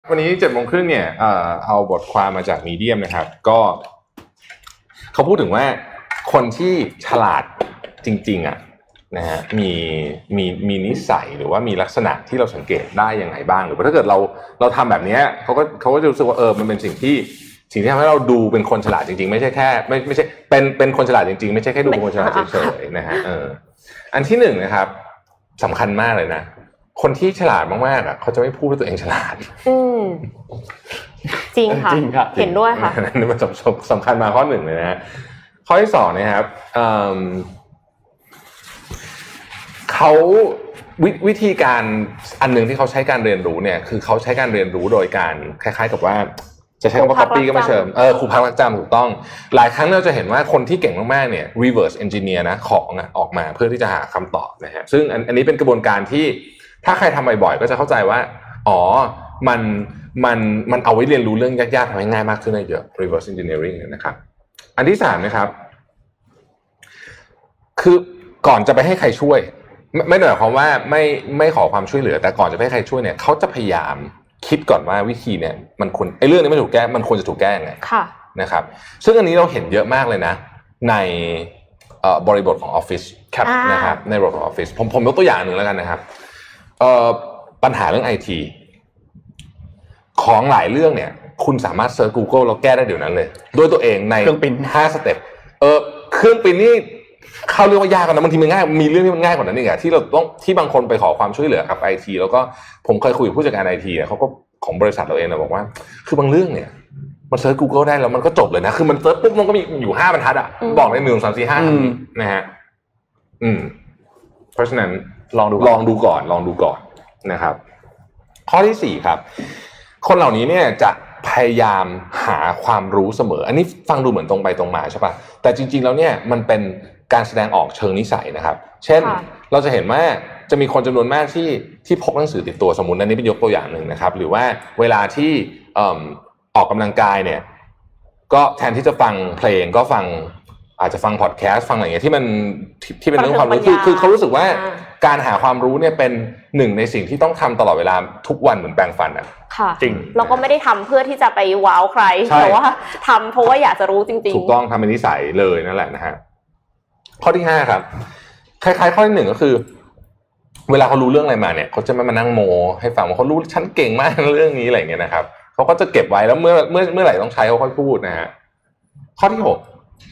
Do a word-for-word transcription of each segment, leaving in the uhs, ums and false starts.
วันนี้เจ็ดโมงครึ่งเนี่ยเอ่อเอาบทความมาจากมีเดียมนะครับก็เขาพูดถึงว่าคนที่ฉลาดจริงๆอ่ะนะฮะมีมีมีนิสัยหรือว่ามีลักษณะที่เราสังเกตได้ยังไงบ้างหรือว่าถ้าเกิดเราเราทำแบบนี้เขาก็เขาก็จะรู้สึกว่าเออมันเป็นสิ่งที่สิ่งที่ทำให้เราดูเป็นคนฉลาดจริงๆไม่ใช่แค่ไม่ไม่ใช่เป็นเป็นคนฉลาดจริงๆไม่ใช่แค่ดูเป็นคนฉลาดเฉยๆนะฮะเอออันที่หนึ่งนะครับสำคัญมากเลยนะคนที่ฉลาดมากๆอ่ะเขาจะไม่พูดว่าตัวเองฉลาดอืมจริงค่ะเห็นด้วยค่ะนี่มันสำคัญมาข้อหนึ่งเลยนะฮะข้อที่สองนะครับเขาววิธีการอันหนึ่งที่เขาใช้การเรียนรู้เนี่ยคือเขาใช้การเรียนรู้โดยการคล้ายๆกับว่าจะใช้คำว่า copy ก็ไม่เชิงเออครูพักรักจำถูกต้องหลายครั้งเราจะเห็นว่าคนที่เก่งมากๆเนี่ย reverse engineer นะของอ่ะออกมาเพื่อที่จะหาคำตอบนะฮะซึ่งอันนี้เป็นกระบวนการที่ถ้าใครทำบ่อยๆก็จะเข้าใจว่าอ๋อมันมันมันเอาไว้เรียนรู้เรื่องยากๆทำให้ง่ายมากขึ้นได้เยอะ reverse engineering นะครับอันที่สามนะครับคือก่อนจะไปให้ใครช่วยไม่ไม่ได้หมายความว่าไม่ไม่ขอความช่วยเหลือแต่ก่อนจะไปให้ใครช่วยเนี่ยเขาจะพยายามคิดก่อนว่าวิธีเนี่ยมันควรไอ้เรื่องนี้ไม่ถูกแก้มันควรจะถูกแก้ยังไงนะครับซึ่งอันนี้เราเห็นเยอะมากเลยนะในบริบทของออฟฟิศนะครับในบริบทของออฟฟิศผมผมยกตัวอย่างหนึ่งแล้วกันนะครับปัญหาเรื่อง ไอ ที ของหลายเรื่องเนี่ยคุณสามารถเซิร์ช Google แล้วแก้ได้เดี๋ยวนั้นเลยด้วยตัวเองในเครื่องปริ้นห้าสเต็ปเออเครื่องปริ้นนี่เข้าเรื่องว่ายากกันนะบางทีมันง่ายมีเรื่องที่มันง่ายกว่านั้นอีกอะที่เราต้องที่บางคนไปขอความช่วยเหลือกับ ไอ ที แล้วก็ผมเคยคุยกับผู้จัดการ ไอ ที เนี่ยเขาก็ของบริษัทเราเองนะบอกว่าคือบางเรื่องเนี่ยมันเซิร์ช Google ได้แล้วมันก็จบเลยนะคือมันเซิร์ชปุ๊บมันก็มีอยู่ห้าบรรทัดอะบอกได้หนึ่ง สอง สาม สี่ ห้านะฮะอืมเพราะฉะนั้นลองดูลองดูก่อนลองดูก่อนนะครับข้อที่สี่ครับคนเหล่านี้เนี่ยจะพยายามหาความรู้เสมออันนี้ฟังดูเหมือนตรงไปตรงมาใช่ป่ะแต่จริงๆแล้วเนี่ยมันเป็นการแสดงออกเชิงนิสัยนะครับเช่นเราจะเห็นว่าจะมีคนจำนวนมากที่ที่พกหนังสือติดตัวสมมุติอันนี้เป็นยกตัวอย่างหนึ่งนะครับหรือว่าเวลาที่ออกกำลังกายเนี่ยก็แทนที่จะฟังเพลงก็ฟังอาจจะฟังพอดแคสต์ฟังอะไรอย่างเงี้ยที่มันที่เป็นเรื่องความรู้คือคือเขารู้สึกว่าการหาความรู้เนี่ยเป็นหนึ่งในสิ่งที่ต้องทำตลอดเวลาทุกวันเหมือนแปรงฟันอ่ะจริงเราก็ไม่ได้ทำเพื่อที่จะไปว้าวใครแต่ว่าทำเพราะว่าอยากจะรู้จริงๆถูกต้องทำเป็นนิสัยเลยนั่นแหละนะฮะข้อที่ห้าครับคล้ายๆข้อที่หนึ่งก็คือเวลาเขารู้เรื่องอะไรมาเนี่ยเขาจะไม่มานั่งโมให้ฟังว่าเขารู้ฉันเก่งมากเรื่องนี้อะไรอย่างเงี้ยนะครับเขาก็จะเก็บไว้แล้วเมื่อเมื่อเมื่อไหร่ต้องใช้เขาค่อยพูดนะฮะข้อที่หก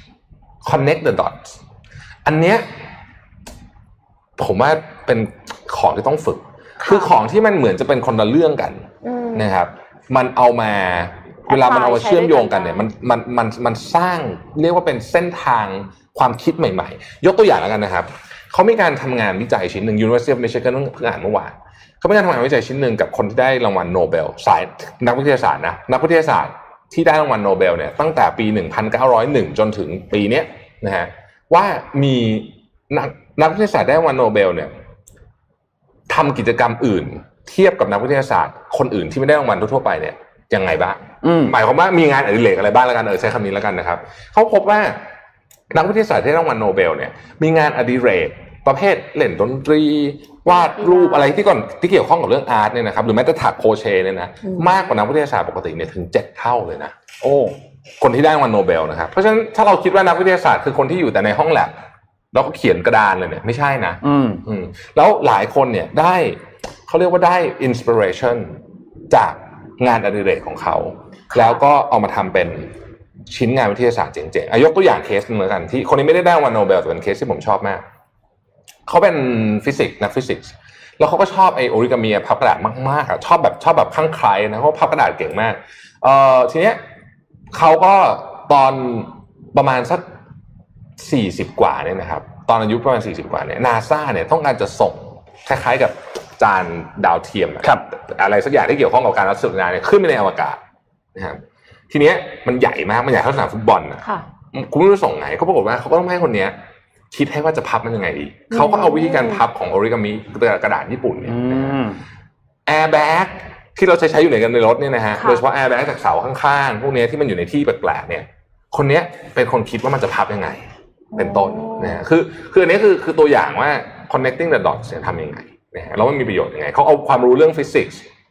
connect the dots อันเนี้ยผมว่าเป็นของที่ต้องฝึกคือของที่มันเหมือนจะเป็นคนละเรื่องกันนะครับมันเอามาเวลามันเอามาเชื่อมโยงกันเนี่ยมันมันมันมันสร้างเรียกว่าเป็นเส้นทางความคิดใหม่ๆยกตัวอย่างแล้วกันนะครับเขามีการทำงานวิจัยชิ้นหนึ่ง University of Michigan เพิ่งอ่านเมื่อวานเขามีการทำงานวิจัยชิ้นหนึ่งกับคนที่ได้รางวัลโนเบลสายนักวิทยาศาสตร์นะนักวิทยาศาสตร์ที่ได้รางวัลโนเบลเนี่ยตั้งแต่ปีหนึ่งพันเก้าร้อยเอ็ดจนถึงปีนี้นะฮะว่ามีนักนักวิทยาศาสตร์ได้รางวัลโนเบลเนี่ยทำกิจกรรมอื่นเทียบกับนักวิทยาศาสตร์คนอื่นที่ไม่ได้รางวัลทั่วไปเนี่ยยังไงบ้างหมายความว่ามีงานอดิเรกอะไรบ้างแล้วกันเออใช้คำนี้แล้วกันนะครับเขาพบว่านักวิทยาศาสตร์ที่ได้รางวัลโนเบลเนี่ยมีงานอดิเรกประเภทเล่นดนตรีวาดรูปอะไรที่ก่อนที่เกี่ยวข้องกับเรื่องอาร์ตเนี่ยนะครับหรือแม้แต่ถักโครเชต์เนี่ยนะมากกว่านักวิทยาศาสตร์ปกติเนี่ยถึงเจ็ดเท่าเลยนะโอ้คนที่ได้รางวัลโนเบลนะครับเพราะฉะนั้นถ้าเราคิดว่านักวิทยาศาสตร์คือคนที่อยู่แต่ในห้องแลบแล้วก็เขียนกระดานเลยเนี่ยไม่ใช่นะอืมอืมแล้วหลายคนเนี่ยได้เขาเรียกว่าได้อินสปิเรชันจากงานอดิเรกของเขาแล้วก็เอามาทำเป็นชิ้นงานวิทยาศาสตร์เจ๋งๆยกตัวอย่างเคสนึงแล้วกันที่คนนี้ไม่ได้ได้รางวัลโนเบลแต่เป็นเคสที่ผมชอบมากเขาเป็นฟิสิกส์นักฟิสิกส์แล้วเขาก็ชอบไอโอริกามีพับกระดาษมากๆอ่ะชอบแบบชอบแบบข้างใครนะเพราะพับกระดาษเก่งมากเอ่อทีเนี้ยเขาก็ตอนประมาณสักสี่สิบกว่าเนี่ยนะครับตอนอายุประมาณสี่สิบกว่าเนี่ย NASA เนี่ยต้องการจะส่งคล้ายๆกับจานดาวเทียมครับอะไรสักอย่างที่เกี่ยวข้องกับการรับสื่อสารเนี่ยขึ้นไปในอวกาศนะครับทีเนี้ยมันใหญ่มากมันใหญ่เท่าสนามฟุตบอลนะคุณไม่รู้ส่งไงเขาปรากฏว่าเขาก็ต้องให้คนเนี้ยคิดให้ว่าจะพับมันยังไงดีเขาก็เอาวิธีการพับของโอริกามิกระดาษญี่ปุ่นเนี่ยแอร์แบ็กที่เราใช้ใช้อยู่ในกันในรถเนี่ยนะฮะโดยเฉพาะแอร์แบ็กจากเสาข้างๆพวกนี้ที่มันอยู่ในที่แปลกๆเนี่ยคนเนี้ยเป็นคนคิดว่ามันจะพับยังไงเป็นต้นนะคือคืออันนี้คือคือตัวอย่างว่า connecting the dots เนี่ยทำยังไงนะฮะแล้วมันมีประโยชน์ยังไงเขาเอาความรู้เรื่องฟิสิกส์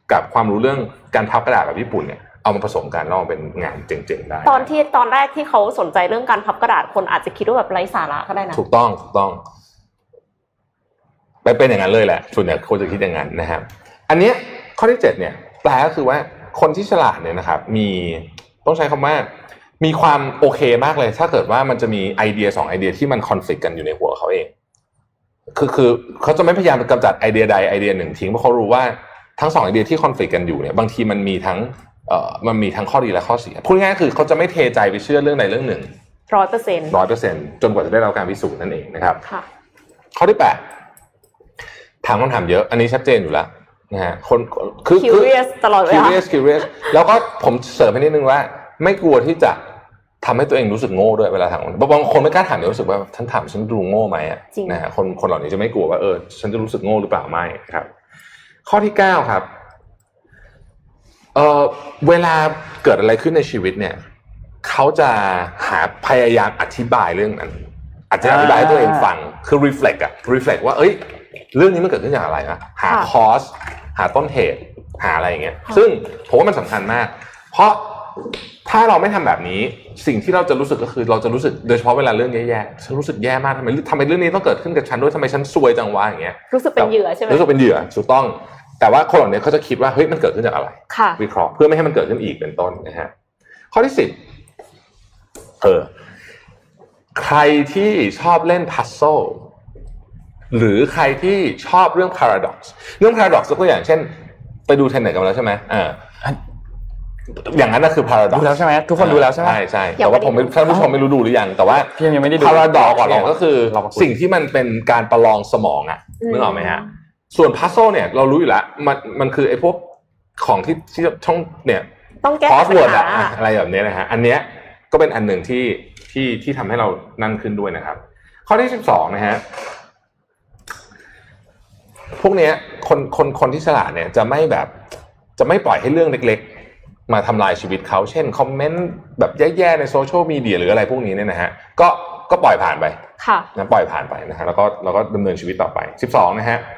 กับความรู้เรื่องการพับกระดาษแบบญี่ปุ่นเนี่ยเอามาผสมกันแล้วมาเป็นงานเจ๋งๆได้ตอนที่ตอนแรกที่เขาสนใจเรื่องการพับกระดาษคนอาจจะคิดว่าแบบไร้สาระก็ได้นะถูกต้องถูกต้องไปเป็นอย่างนั้นเลยแหละส่วนใหญ่คนจะคิดอย่างนั้นนะครับอันเนี้ยข้อที่เจ็ดเนี่ยแปลก็คือว่าคนที่ฉลาดเนี่ยนะครับมีต้องใช้คำว่ามีความโอเคมากเลยถ้าเกิดว่ามันจะมีไอเดียสองไอเดียที่มันคอนฟลิกต์กันอยู่ในหัวเขาเองคือคือเขาจะไม่พยายามกำจัดไอเดียใดไอเดียหนึ่งทิ้งเพราะเขารู้ว่าทั้งสองไอเดียที่คอนฟลิกต์กันอยู่เนี่ยบางทีมันมีทั้งเอ่อมันมีทั้งข้อดีและข้อเสียพูดง่ายๆคือเขาจะไม่เทใจไปเชื่อเรื่องใดเรื่องหนึ่งร้อยเปอร์เซ็นต์ร้อยเปอร์เซ็นต์จนกว่าจะได้รับการพิสูจน์นั่นเองนะครับค่ะข้อที่แปดถามคำถามเยอะอันนี้ชัดเจนอยู่แล้วนะฮะคนคือ curious ตลอดเวลา curious curious แล้วก็ผมเสริมให้นิดนึงว่าไม่กลัวที่จะทำให้ตัวเองรู้สึกโง่ด้วยเวลาถามบางคนไม่กล้าถามเดี๋ยวรู้สึกว่าฉันถามฉันดูโง่ไหมอ่ะนะฮะคนคนเหล่านี้จะไม่กลัวว่าเออฉันจะรู้สึกโง่หรือเปล่าไม่ครับข้อที่เก้าครับเออเวลาเกิดอะไรขึ้นในชีวิตเนี่ยเขาจะหาพยายามอธิบายเรื่องนั้นอาจจะอธิบายให้ตัวเองฟังคือ reflect อะ reflect ว่าเอ้ยเรื่องนี้มันเกิดขึ้นจากอะไรนะหา cause หาต้นเหตุหาอะไรอย่างเงี้ยซึ่งผมว่ามันสำคัญมากเพราะถ้าเราไม่ทำแบบนี้สิ่งที่เราจะรู้สึกก็คือเราจะรู้สึกโดยเฉพาะเวลาเรื่องแย่ๆฉันรู้สึกแย่มากทำไมทำไมเรื่องนี้ต้องเกิดขึ้นกับฉันด้วยทำไมฉันซวยจังวะอย่างเงี้ยรู้สึกเป็นเหยื่อใช่ไหมรู้สึกเป็นเหยื่อถูกต้องแต่ว่าคนเหล่านี้เขาจะคิดว่าเฮ้ยมันเกิดขึ้นจากอะไรวิเคราะห์เพื่อไม่ให้มันเกิดขึ้นอีกเป็นต้นนะฮะข้อที่สิบเออใครที่ชอบเล่นพัซโซลหรือใครที่ชอบเรื่อง paradox เรื่อง paradox ตัวอย่างเช่นไปดูเทนเน็ตกันแล้วใช่ไหมอ่าอย่างนั้นน่ะคือ paradox ดูแล้วใช่ไหมทุกคนดูแล้วใช่ไหมใช่ใช่แต่ว่าผมท่านผู้ชมไม่รู้ดูหรือยังแต่ว่าพี่ยังไม่ได้ดู paradox ก่อนเราก็คือสิ่งที่มันเป็นการประลองสมองอ่ะนึกออกไหมฮะส่วนพัซโซลเนี่ยเรารู้อยู่แล้วมันมันคือไอ้พวกของที่ที่ช่องเนี่ยต้องแก้ปัญหาอะไรแบบนี้นะฮะอันเนี้ยก็เป็นอันหนึ่งที่ที่ที่ทำให้เรานั่นขึ้นด้วยนะครับข้อที่สิบสองนะฮะพวกเนี้ยคนคนคนที่ฉลาดเนี่ยจะไม่แบบจะไม่ปล่อยให้เรื่องเล็กๆมาทำลายชีวิตเขาเช่นคอมเมนต์แบบแย่ๆในโซเชียลมีเดียหรืออะไรพวกนี้เนี่ยนะฮะก็ก็ปล่อยผ่านไปค่ะนะปล่อยผ่านไปนะฮะแล้วก็แล้วก็ดำเนินชีวิตต่อไปสิบสองนะฮะ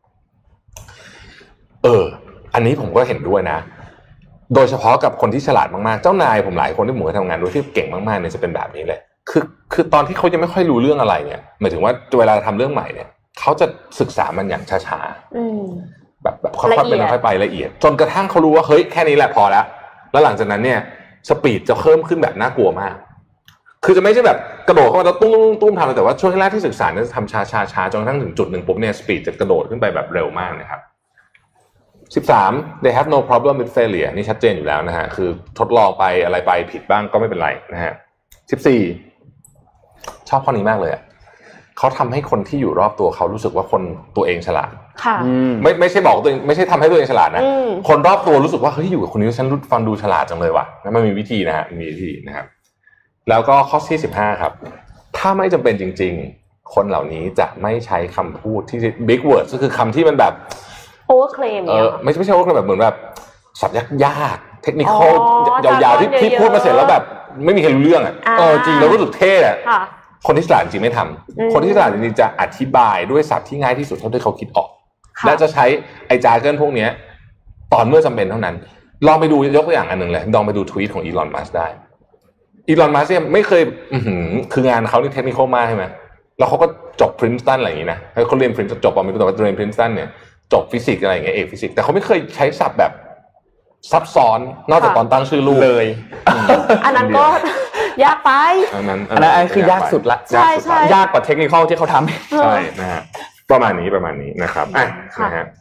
เอออันนี้ผมก็เห็นด้วยนะโดยเฉพาะกับคนที่ฉลาดมากๆเจ้านายผมหลายคนที่ผมเคยทำงานด้วยที่เก่งมากๆเนี่ยจะเป็นแบบนี้เลยคือคือตอนที่เขายังไม่ค่อยรู้เรื่องอะไรเนี่ยหมายถึงว่าเวลาทำเรื่องใหม่เนี่ยเขาจะศึกษามันอย่างช้าๆแบบแบบค่อยๆเป็นค่อยๆไปละเอียดจนกระทั่งเขารู้ว่าเฮ้ยแค่นี้แหละพอแล้วแล้วหลังจากนั้นเนี่ยสปีดจะเพิ่มขึ้นแบบน่ากลัวมากคือจะไม่ใช่แบบกระโดดเข้ามาแล้วตุ้มตุ้มตุ้มทำแต่ว่าช่วงแรกที่ศึกษาเนี่ยจะทำช้าๆจนกระทั่งถึงจุดหนึ่งปุ๊บเนี่ยสปีดจะกระโดดขึ้นไปแบบเร็วมากนะครับสิบสาม they have no problem with failure นี่ชัดเจนอยู่แล้วนะฮะคือทดลองไปอะไรไปผิดบ้างก็ไม่เป็นไรนะฮะสิบสี่ชอบข้อนี้มากเลยอ่ะเขาทำให้คนที่อยู่รอบตัวเขารู้สึกว่าคนตัวเองฉลาดค่ะไม่ไม่ใช่บอกตัวเองไม่ใช่ทำให้ตัวเองฉลาดนะคนรอบตัวรู้สึกว่าเฮ้ยอยู่กับคนนี้ฉันฟังดูฉลาดจังเลยว่ะนั่นมันมีวิธีนะฮะมีวิธีนะครับแล้วก็ข้อที่สิบห้าครับถ้าไม่จำเป็นจริงๆคนเหล่านี้จะไม่ใช้คำพูดที่ big words ก็คือคำที่มันแบบ overclaim เออไม่ใช่ไม่ใช่ overclaim แบบเหมือนแบบศัพท์ยากๆเทคนิคยาวๆที่ที่พูดมาเสร็จแล้วแบบไม่มีใครรู้เรื่องอ่ะเออจริงเรารู้สึกเท่อ่ะคนที่ฉลาดจริงไม่ทำคนที่ฉลาดจริงจะอธิบายด้วยศัพท์ที่ง่ายที่สุดเท่าที่เขาคิดออกและจะใช้ไอ้จาร์เกิลพวกนี้ตอนเมื่อจำเป็นเท่านั้นลองไปดูยกตัวอย่างอันหนึ่งเลยลองไปดูทวีตของอีลอนมัสก์ได้อีลอนมัสก์เนี่ยไม่เคยคืองานเขานี่เทคนิคมากใช่ไหมแล้วเขาก็จบ Princeton อะไรอย่างนี้นะเขาเรียน Princeton จบปอไม่รู้แต่ว่าเรียน Princeton เนี่ยจบฟิสิกส์อะไรอย่างเงี้ยเอกฟิสิกส์แต่เขาไม่เคยใช้ศัพท์แบบซับซ้อนนอกจากตอนตั้งชื่อลูกเลยอันนั้นก็ยากไปอันนั้นอันนั้นคือยากสุดละใช่ใช่ยากกว่าเทคนิคที่เขาทำใช่นะฮะประมาณนี้ประมาณนี้นะครับอ่ะนะฮะ